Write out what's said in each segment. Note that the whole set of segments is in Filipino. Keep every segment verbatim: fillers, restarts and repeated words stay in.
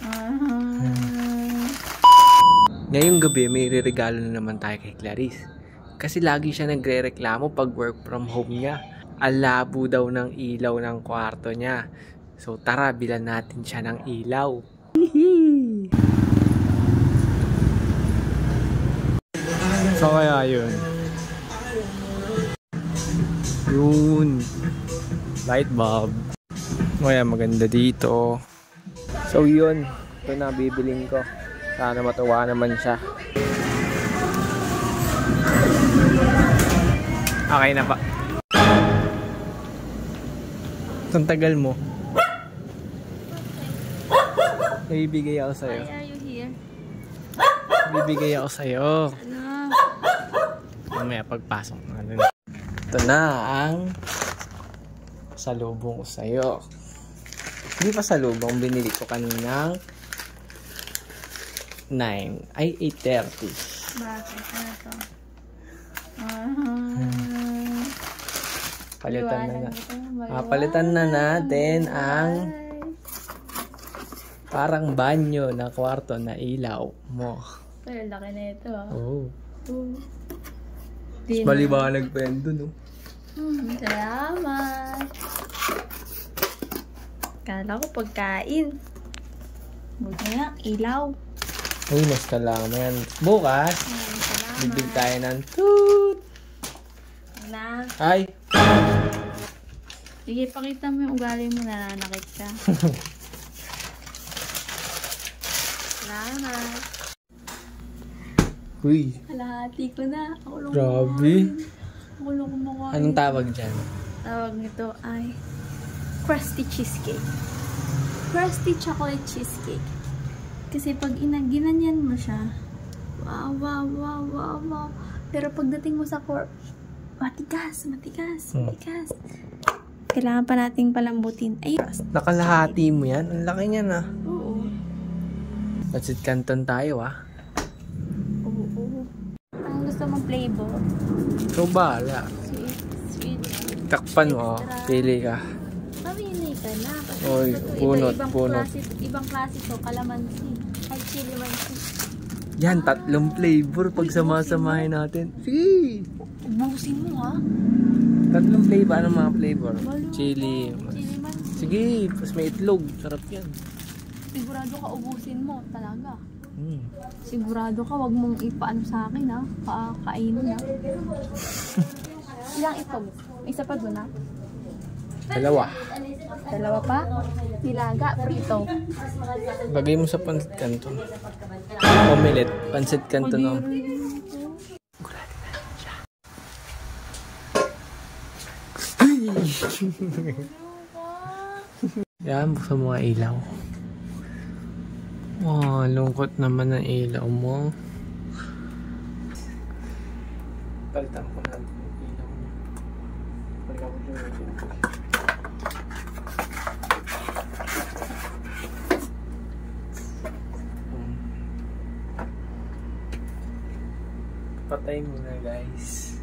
Ngayong gabi, may ireregalo na naman tayo kay Clarice. Kasi lagi siya nagre-reklamo pag work from home niya. Alabo daw ng ilaw ng kwarto niya. So tara, bilan natin siya ng ilaw. So kaya yun. Yun. Light bulb. Kaya maganda dito. So yun. Ito na bibiling ko. Sana matuwa naman siya. Okay na pa. Ang tagal mo. Bibigay ako sa'yo. Why are you here? Bibigay ako sa'yo. Ano? Mamaya pagpasok natin. Ito na ang salubong ko sa'yo. Hindi pa salubong. Binili ko kaninang nine. Ay, eight thirty. Bakit? Ano to? Hmm. Palitan na na. Liwanag. Ah, palitan na natin ang parang banyo na kwarto na ilaw mo. Pero laki na ito ah. Oh. Oh. Maliwanag pa yan dun, oh. Hmm, salamat. Kala ko pagkain. Huwag na nga, ilaw. Uy, mas kailangan mo yan. Bukas, Hmm, salamat. bibig tayo ng toot. Na. Ay! Sige, pakita mo yung ugali mo, nananakit ka. Salamat. Uy, Kalahati ko na. Ako lang grabe. Ako lang kumakain. Anong tawag dyan? Tawag nito ay crusty cheesecake. Crusty chocolate cheesecake. Kasi pag inaginanyan mo siya, wow, wow, wow, wow, wow. Pero pagdating mo sa core, matigas, matigas, matigas. Kailangan pa nating palambutin. Ay, Nakalahati mo yan? Ang laki niya na. oo. Pansit Canton tayo, ah. Oo, oo. Ang gusto mong flavor? Ikaw bahala. Sweet, sweet. Takpan mo, oh. Pili ka. Mamili ka na. Kasi Oy, ito, ito, punot, ibang punot. Klase, ibang klase to, kalamansi. Ay, chili mansi. Yan, tatlong flavor pag sama-samahin natin. Sige! Ubusin mo ha. Tatlong flavor. Anong mga flavor? Maluto. Chili. Chili mansi. Sige, pas may itlog. Sarap yan. Sigurado ka ubusin mo talaga. Hmm. Sigurado ka, wag mong ipaano sa akin ha. Pakakainin ha. Ilang itlog? Isa pa doon ha? Dalawa. Dalawa pa? Nilaga, prito. Lagay mo sa Pansit Canton. Omelette. Pansit Canton, oh. Yan, buksan mo nga ilaw. Wow, lungkot naman ang ilaw mo. Palitan ko na yung ilaw mo. Palitan ko yung ilaw. Patay mo na, guys.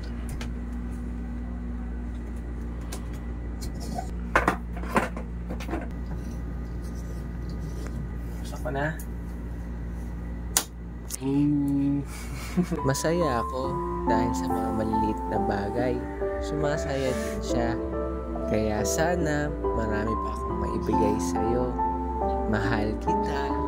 Gusto ko na. Mm. Masaya ako dahil sa mga maliliit na bagay. Sumasaya din siya. Kaya sana marami pa akong maibigay sa'yo. Mahal kita.